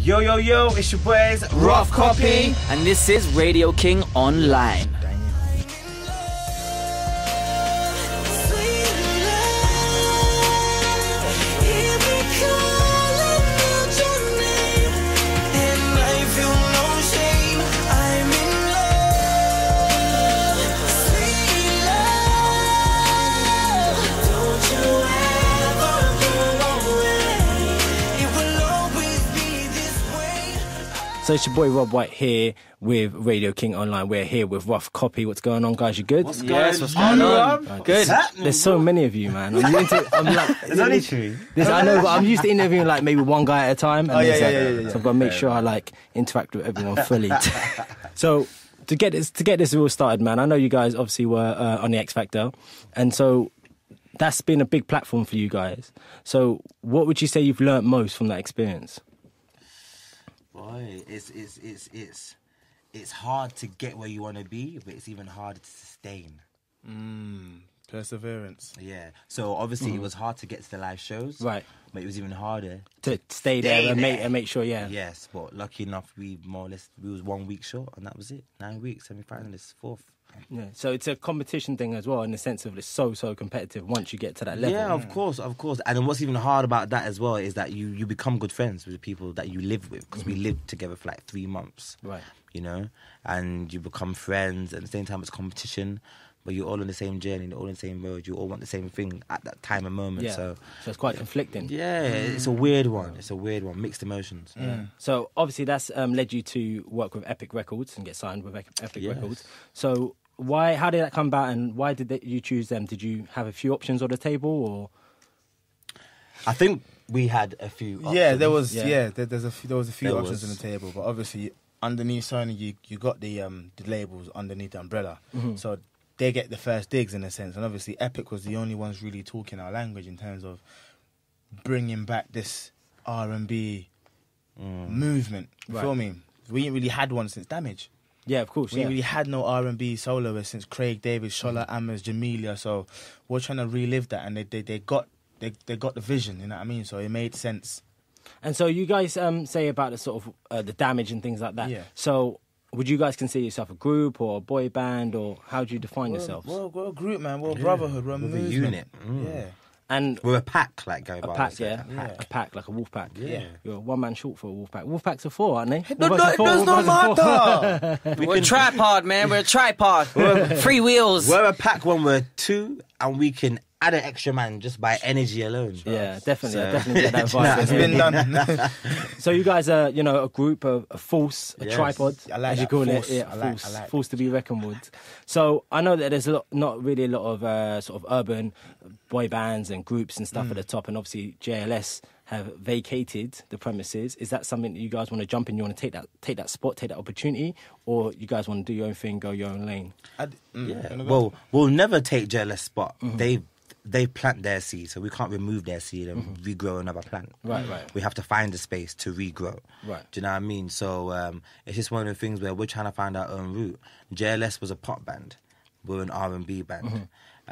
Yo, yo, yo, it's your boys, Rough Copy, and this is Radio King Online. So it's your boy Rob White here with Radio King Online. We're here with Rough Copy. What's going on, guys? You good? What's going on? Good. There's so many of you, man. I'm like, it's only true. I know, but I'm used to interviewing like maybe one guy at a time. And yeah. So I've got to make sure I like interact with everyone fully. So to get this all started, man, I know you guys obviously were on the X Factor, and so that's been a big platform for you guys. So what would you say you've learnt most from that experience? Boy, it's hard to get where you want to be, but it's even harder to sustain. Perseverance. Yeah. So obviously it was hard to get to the live shows, Right. But it was even harder To stay there and make sure, yeah. Yes, but lucky enough, we was 1 week short, and that was it. 9 weeks, semi-finalists, fourth. Yeah, so it's a competition thing as well, in the sense of it's so competitive once you get to that level. Yeah, of course. And then what's even hard about that as well is that you become good friends with the people that you live with, because we lived together for like 3 months. Right. You know, and you become friends. At the same time, it's competition, but you're all on the same journey, you're all on the same road. You all want the same thing at that time and moment. Yeah. So it's quite conflicting. yeah, it's a weird one. Mixed emotions. Yeah. So obviously that's led you to work with Epic Records and get signed with Epic Yes. Records. So how did that come about, and why did you choose them? Did you have a few options on the table, or? I think we had a few options. Yeah, there was. Yeah. There was a few options on the table, but obviously underneath Sony, you got the labels underneath the umbrella, so they get the first digs in a sense. And obviously, Epic was the only ones really talking our language in terms of bringing back this R&B movement. You feel me? We ain't really had one since Damage. Yeah, of course. We really had no R&B soloists since Craig David, Shola, Amers, Jamelia. So we're trying to relive that, and they got the vision. You know what I mean? So it made sense. And so you guys say about the sort of the Damage and things like that. Yeah. So would you guys consider yourself a group or a boy band, or how do you define yourselves? We're a group, man. We're a brotherhood. We're a movement. unit. Yeah. And We're a pack, like going a by. pack, would say. yeah? A pack, like a wolf pack. Yeah. You're one man short for a wolf pack. Wolf packs are four, aren't they? It does not matter. We're a tripod, man. We're a tripod. Free wheels. We're a pack when we're two, and we can add an extra man just by energy alone. Yeah, definitely. I definitely get that vibe. Nah, It's been done. So you guys are, a group, a force, a Yes. tripod, I like as you that, call force. it. Yeah, I like- force, I like force to be reckoned with. So I know that there's not really a lot of sort of urban boy bands and groups and stuff at the top, and obviously JLS have vacated the premises. Is that something that you guys want to jump in? You want to take that spot, take that opportunity, or you guys want to do your own thing, go your own lane? Yeah. Well, we'll never take JLS spot. They plant their seed, so we can't remove their seed and regrow another plant. Right. We have to find a space to regrow. Right. Do you know what I mean? So it's just one of the things where we're trying to find our own route. JLS was a pop band. We're an R&B band.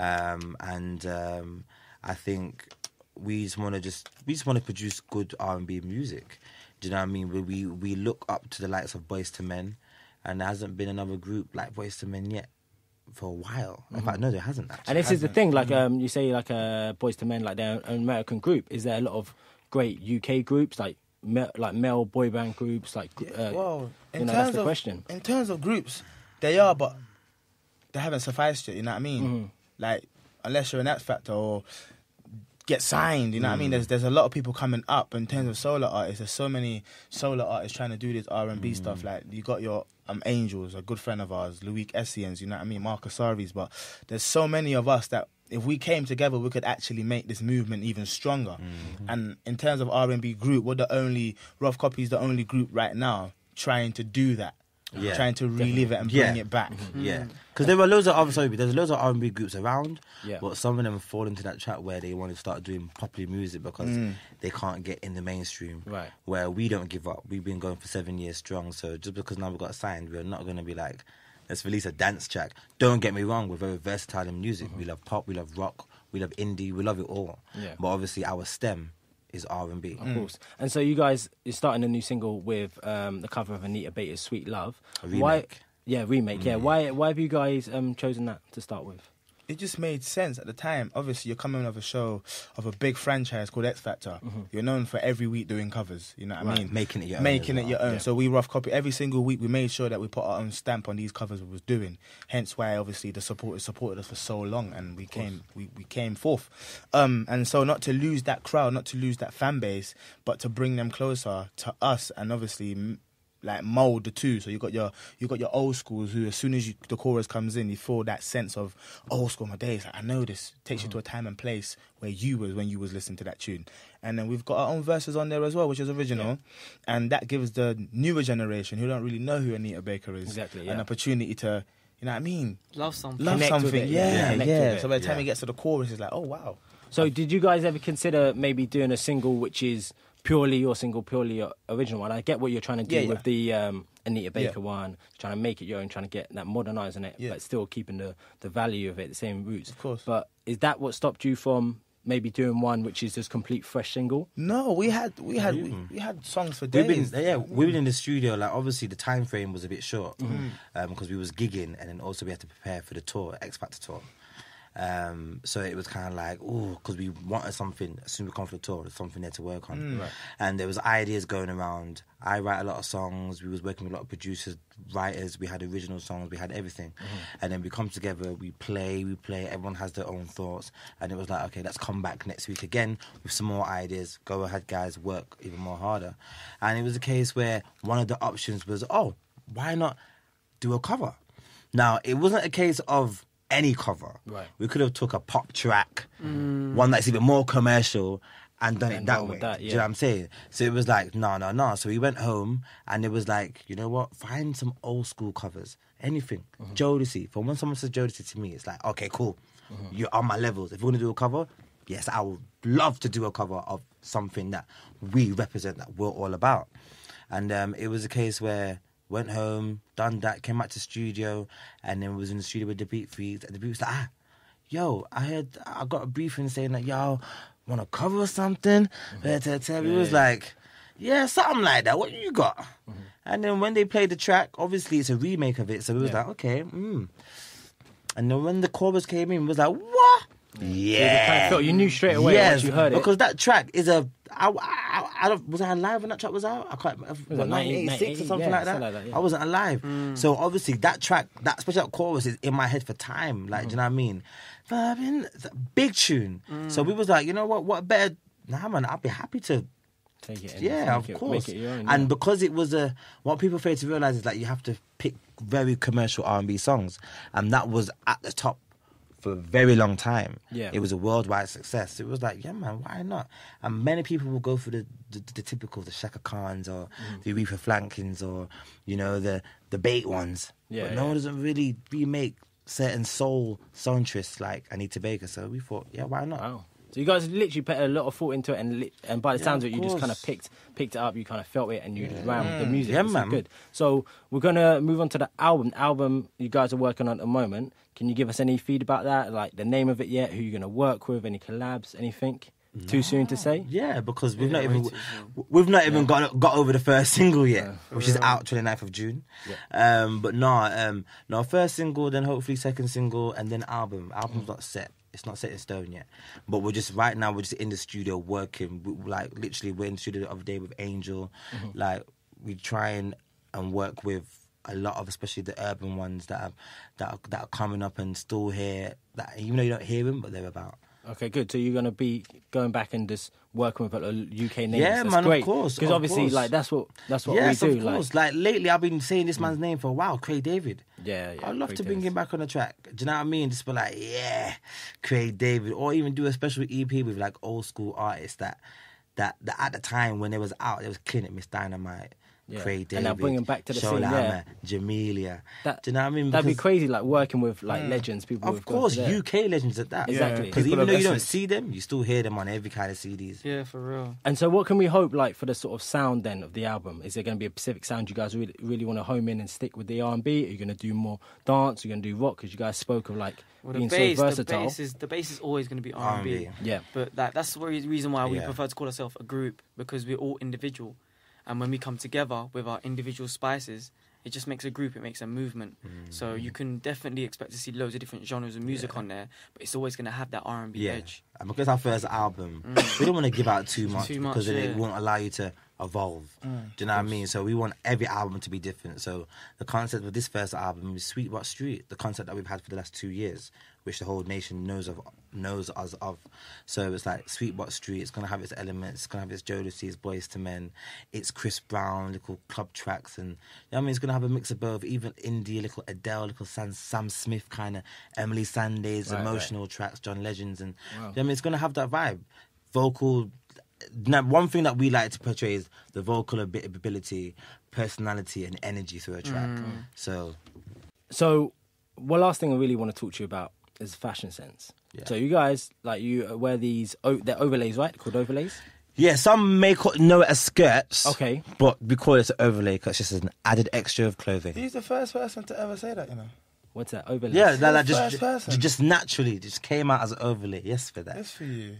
I think we just want to produce good R&B music. Do you know what I mean? We look up to the likes of Boyz II Men, and there hasn't been another group like Boyz II Men yet for a while. In fact, no, there hasn't. Actually. And this is the thing, like you say, like Boyz II Men, like they're an American group. Is there a lot of great UK groups, like male boy band groups? Like, that's the question. In terms of groups, they are, but they haven't sufficed yet. You know what I mean? Like, unless you're an X Factor or get signed, you know what I mean? There's a lot of people coming up in terms of solo artists. There's so many solo artists trying to do this R&B stuff. Like, you got your Angels, a good friend of ours, Loic Essiens, you know what I mean? Mark Asari's, but there's so many of us that if we came together, we could actually make this movement even stronger. And in terms of R&B group, Rough Copy is the only group right now trying to do that. Yeah. Trying to relive it and bring it back. Yeah, because there are loads of there's loads of R&B groups around, Yeah. but some of them fall into that trap where they want to start doing popular music because they can't get in the mainstream. Right. Where we don't give up. We've been going for 7 years strong, so just because now we got signed, we're not going to be like, let's release a dance track. Don't get me wrong, we're very versatile in music. We love pop, we love rock, we love indie, we love it all. Yeah. But obviously our stem is R&B. Of course. And so you guys, you're starting a new single with the cover of Anita Baker's Sweet Love. A remake. Why? Yeah, remake. Yeah. Why have you guys chosen that to start with? It just made sense at the time. Obviously, you're coming off a show of a big franchise called X Factor. You're known for every week doing covers. You know what I mean? Making it your own. Making as it well. your own. Yeah. So we rough copy every single week. We made sure that we put our own stamp on these covers we was doing. Hence why, obviously, the supporters supported us for so long, and we came forth. And so not to lose that crowd, not to lose that fan base, but to bring them closer to us, and obviously like mold the two. So you got your old schools who, as soon as the chorus comes in, you feel that sense of old school. My days, like, I know this. Takes you to a time and place where you was when you was listening to that tune. And then we've got our own verses on there as well, which is original, and that gives the newer generation who don't really know who Anita Baker is an opportunity to, you know what I mean, Love something. love Connect with something. it, Yeah. connect with it. So by the time it gets to the chorus, it's like, oh wow. So did you guys ever consider maybe doing a single which is purely your single, purely your original one? I get what you're trying to do with the Anita Baker one, trying to make it your own, trying to get that modernising it, but still keeping the value of it, the same roots. Of course. But is that what stopped you from maybe doing one which is just complete fresh single? No, we had songs for days. We've been in the studio. Like, obviously, the time frame was a bit short because we was gigging, and then also we had to prepare for the tour, X Factor tour. So it was kind of like, oh, because we wanted something as soon as we come for the tour, there's something there to work on. And there was ideas going around. I write a lot of songs. We was working with a lot of producers, writers. We had original songs. We had everything. And then we come together, we play. Everyone has their own thoughts. And it was like, okay, let's come back next week again with some more ideas. Go ahead, guys, work even more harder. And it was a case where one of the options was, oh, why not do a cover? Now, it wasn't a case of any cover. Right. We could have took a pop track, one that's even more commercial, and done it that way. Do you know what I'm saying? So it was like, no. So we went home, and it was like, you know what? Find some old school covers. Anything. Jodeci. For when someone says Jodeci to me, it's like, okay, cool. You're on my levels. If we're going to do a cover, yes, I would love to do a cover of something that we represent, that we're all about. And it was a case where went home, done that, came back to studio, and then was in the studio with the beat feeds. And the beat was like, yo, I got a briefing saying that, yo, want to cover something? We was like, yeah, something like that. What you got? And then when they played the track, obviously it's a remake of it, so we was like, okay, And then when the chorus came in, we was like, what? Yeah. So you knew straight away once you heard it. Because that track is I don't, was I alive when that track was out? I can't remember. 1986 or something like that? I wasn't alive. So obviously that track, especially that chorus, is in my head for time. Like, do you know what I mean? It's a big tune. So we was like, you know what better? Nah, man, I'd be happy to take it. Of course. Make it your own, and because it was what people fail to realise is that you have to pick very commercial R&B songs, and that was at the top for a very long time. It was a worldwide success. It was like, yeah, man, why not? And many people will go for the typical, the Shaka Khans or the Aretha Frankins or, you know, the bait ones. But no one doesn't really remake certain soul songstresses like Anita Baker. So we thought, yeah, why not? Wow. So you guys literally put a lot of thought into it, and by the sounds of it, you just kind of picked it up, you kind of felt it, and you just ran with the music. Yeah, It's man. Good. So we're going to move on to the album. The album you guys are working on at the moment. Can you give us any feed about that? Like the name of it yet? Who you're going to work with? Any collabs? Anything? Too soon to say? Yeah, because we've not even got over the first single yet, which is out 29th of June. But no, first single, then hopefully second single, and then album. Album's not set. It's not set in stone yet. But we're just in the studio working. Like, literally, we're in the studio the other day with Angel. Like, we try and work with a lot of, especially the urban ones that are coming up and still here. That even though you don't hear them, but they're about. Okay, good. So you're going to be going back and just working with a UK names. Yeah, that's man, great. of course. Because obviously, like that's what yes, we do. Of course. Like lately, I've been saying this man's name for a while, Craig David. Yeah. I'd love Craig to bring Davis. him back on the track. Do you know what I mean? Just be like, yeah, Craig David, or even do a special EP with like old school artists that at the time when they was out, they was killing it. Miss Dynamite. Craig David, And now bring them back to the Shola, scene, yeah. Jamelia. That, Do you know what I mean? That'd be Because- crazy, like working with like legends, people. Of who've gone course, to there. UK legends at that. Exactly. Because People even of though you don't essence. see them, you still hear them on every kind of CDs. Yeah, for real. And so, what can we hope like for the sort of sound then of the album? Is there going to be a specific sound you guys really want to home in and stick with the R&B? Are you going to do more dance? Are you going to do rock? Because you guys spoke of like Well, being the so versatile. bass is always going to be R&B. Yeah. But that's the reason why we Yeah. prefer to call ourselves a group, because we're all individual. And when we come together with our individual spices, it just makes a group, it makes a movement. So you can definitely expect to see loads of different genres of music on there, but it's always going to have that R&B edge. And because our first album, we don't want to give out too much, Too much, because then yeah. it won't allow you to evolve. Do you know what I mean? So we want every album to be different. So the concept of this first album is Sweet But Street, the concept that we've had for the last 2 years, which the whole nation knows us of. So it's like Sweet But Street. It's gonna have its elements. It's gonna have its Jodeci, its Boys to Men, it's Chris Brown, little club tracks, and you know what I mean, it's gonna have a mix of both, even indie, little Adele, little Sam Smith kind of, Emily Sandé's emotional tracks, John Legends, and you know what I mean, it's gonna have that vibe, vocal. Now, one thing that we like to portray is the vocal ability, personality, and energy through a track. So one last thing I really want to talk to you about is fashion sense. Yeah. So you guys, like, you wear these, they're overlays, right? Called overlays? yeah, some may know it as skirts. Okay. But we call it an overlay because it's just an added extra of clothing. He's the first person to ever say that, you know. What's that? Overlays? Yeah, that the just first person. just naturally just came out as an overlay. Yes, for that. It's for you.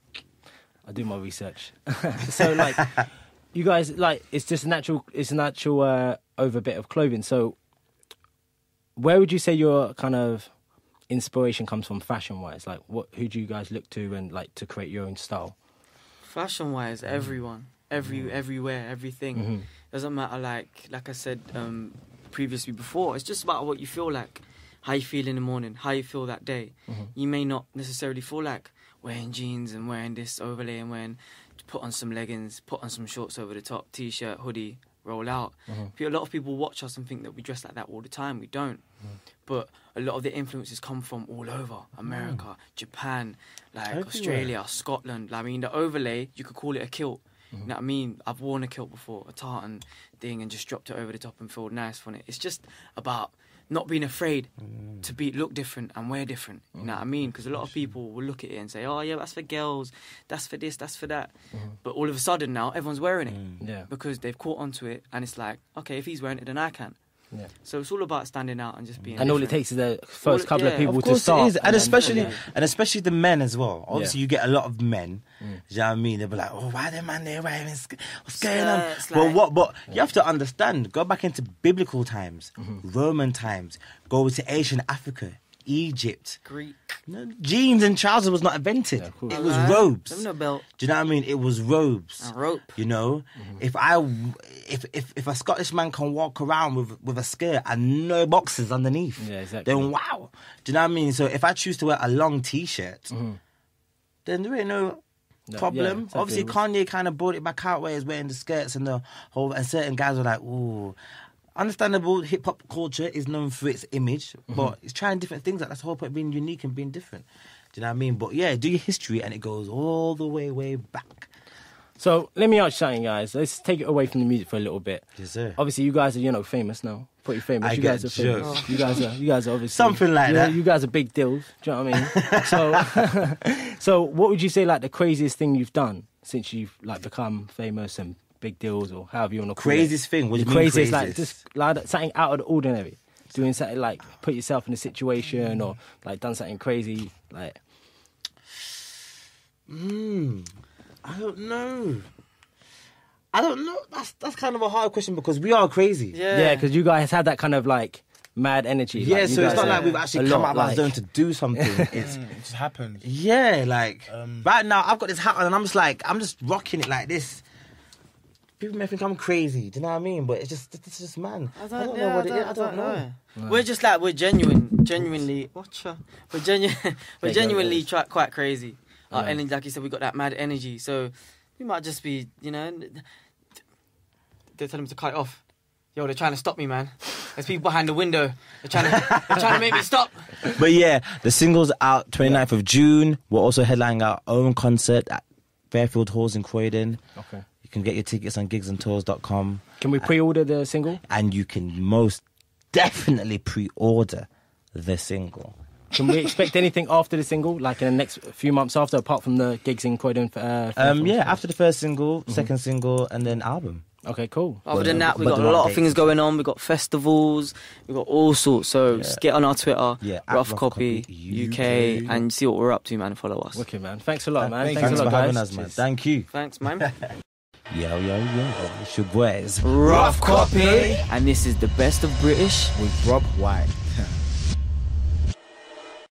I do my research. So, like, you guys, like, it's just natural, it's a natural over bit of clothing. So, where would you say your kind of inspiration comes from fashion-wise? Like, who do you guys look to and, like, to create your own style? Fashion-wise, everyone, everywhere, everything. Doesn't matter, like I said previously before, it's just about what you feel like, how you feel in the morning, how you feel that day. You may not necessarily feel like wearing jeans and wearing this overlay and put on some leggings, put on some shorts over the top, t-shirt, hoodie, roll out. A lot of people watch us and think that we dress like that all the time. We don't. But a lot of the influences come from all over. America, Japan, like Everywhere. Australia, Scotland. I mean, the overlay, you could call it a kilt. You know what I mean? I've worn a kilt before, a tartan thing, and just dropped it over the top and feel nice on it. It's just about not being afraid to look different and wear different. You know what I mean? Because a lot of people will look at it and say, oh, yeah, that's for girls, that's for this, that's for that. But all of a sudden now, everyone's wearing it Yeah. because they've caught onto it, and it's like, okay, if he's wearing it, then I can. Yeah. So it's all about standing out and just being And all it different. takes is the first couple of yeah. people Of to course start. it is, and then- especially yeah. and especially the men as well. Obviously, Yeah. you get a lot of men. Do you know what I mean? They'll be like, "Oh, why the man there wearing what's going on?" Skirts, But like- But you have to understand. Go back into biblical times, Roman times. Go to Asian Africa, Egypt. Greek. No, jeans and trousers was not invented. of course. It was Alright. robes. Them no belt. Do you know what I mean? It was robes. And rope. You know, if a Scottish man can walk around with a skirt and no boxes underneath, Yeah, exactly. then wow. Do you know what I mean? So if I choose to wear a long T-shirt, then there ain't no problem. yeah, exactly. Obviously, Kanye kind of brought it back out where he's wearing the skirts and the whole, and certain guys were like, ooh. Understandable, hip hop culture is known for its image, but it's trying different things. That's the whole point of being unique and being different. Do you know what I mean? But yeah, do your history, and it goes all the way back. So let me ask you something, guys. Let's take it away from the music for a little bit. Yes, sir. Obviously, you guys are, famous now. Pretty famous. I You get guys are famous. jokes. You guys are obviously Something like that. You guys are big deals. Do you know what I mean? So what would you say like the craziest thing you've done since you've like become famous and big deals, or however you want to call Craziest it? thing? What do The you mean craziest, like craziest? just like something out of the ordinary. Doing something like put yourself in a situation, or like done something crazy, like. I don't know. That's kind of a hard question because we are crazy. Yeah, because you guys had that kind of like mad energy. Yeah, like, you so it's guys not are like we've a actually come lot, out of our like- zone to do something. It's It just happened. yeah, like right now I've got this hat on and I'm just rocking it like this. People may think I'm crazy, do you know what I mean? But it's just man. I don't know what it is. I don't know. We're just like we're genuinely. We're genuinely quite crazy. Our Yeah. energy, like you said, we got that mad energy. So we might just be, they're telling me to cut it off. Yo, they're trying to stop me, man. There's people behind the window. They're trying to make me stop. But yeah, the single's out 29th of June. We're also headlining our own concert at Fairfield Halls in Croydon. Okay. You can get your tickets on gigsandtours.com. Can we pre-order the single? And you can most definitely pre-order the single. Can we expect anything after the single, like in the next few months after, apart from the gigs in Croydon? After the first single, second single, and then album. Okay, cool. Other than that, we got a lot of things going on. We got festivals, we got all sorts. So just get on our Twitter, Rough Copy UK, and see what we're up to, man. Follow us. Wicked, man. Thanks a lot, man. Thanks a lot, for having guys. us, man. Thank you. Thanks, man. Yo, it's your boys. Rough Copy. And this is the best of British With Rob White.